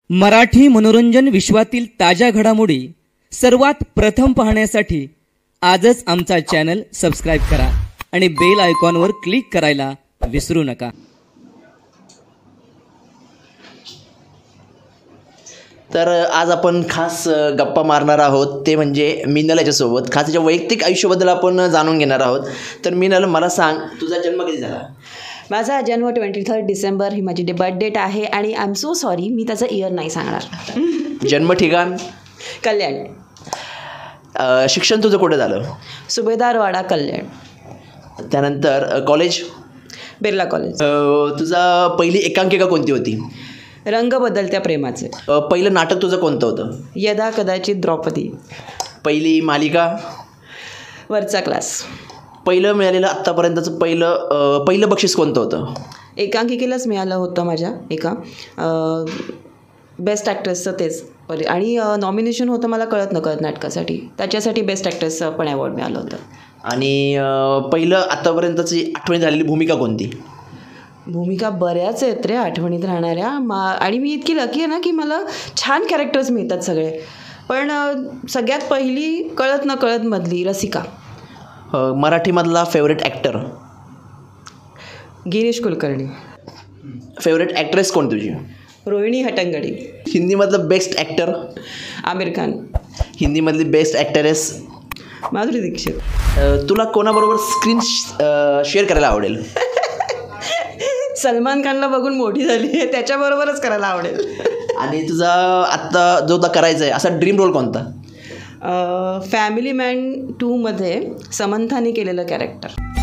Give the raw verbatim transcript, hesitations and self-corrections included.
मराठी मनोरंजन विश्वातील ताज्या घडामोडी सर्वात प्रथम पाहण्यासाठी आजच आमचा चॅनल सबस्क्राइब करा आणि बेल आयकॉनवर क्लिक करायला विसरू नका. तर आज आपण खास गप्पा मारणार आहोत ते म्हणजे मिनल याच्यासोबत. खास त्याच्या वैयक्तिक आयुष्याबद्दल आपण जाणून घेणार आहोत. तर मिनल, मला सांग, तुझा जन्म कधी झाला? माझा जन्म ट्वेंटी थर्ड डिसेंबर ही माझी बर्थ डेट आहे आणि आय एम सो सॉरी मी त्याचं इयर नाही सांगणार. जन्म ठिकाण? कल्याण. शिक्षण तुझं कुठे झालं? सुभेदारवाडा, कल्याण. त्यानंतर कॉलेज? बिर्ला कॉलेज. तुझा पहिली एकांकिका कोणती होती? रंग बदलत्या प्रेमाचे. पहिलं नाटक तुझं कोणतं होतं? यदा कदाचित द्रौपदी. पहिली मालिका? वरचा क्लास. पहिलं मिळालेलं आत्तापर्यंतचं पहिलं पहिलं बक्षीस कोणतं होतं? एकांकिकेलाच मिळालं होतं माझ्या एका बेस्ट ॲक्ट्रेसचं तेच. आणि नॉमिनेशन होतं मला कळत न कळत नाटकासाठी, त्याच्यासाठी बेस्ट ॲक्ट्रेसचं पण अवॉर्ड मिळालं होतं. आणि पहिलं आत्तापर्यंतची आठवणी झालेली भूमिका कोणती? भूमिका बऱ्याच आहेत रे आठवणीत राहणाऱ्या. मा आणि मी इतकी लकी आहे ना की मला छान कॅरेक्टर्स मिळतात सगळे. पण सगळ्यात पहिली कळत न कळत मधली रसिका. मराठीमधला favourite actor? Girish Kulkarni. Favourite actress कोण तुझी? रोहिणी हट्टंगडी. हिंदीमधलं बेस्ट ॲक्टर? आमिर खान. हिंदीमधली बेस्ट ॲक्टरेस? माधुरी दीक्षित. तुला कोणाबरोबर स्क्रीन शेअर करायला आवडेल? सलमान खानला बघून मोठी झाली आहे त्याच्याबरोबरच करायला आवडेल. आणि तुझा आत्ता जो आता करायचा आहे असा ड्रीम रोल कोणता? फॅमिली मॅन टूमध्ये समंथाने केलेलं कॅरेक्टर.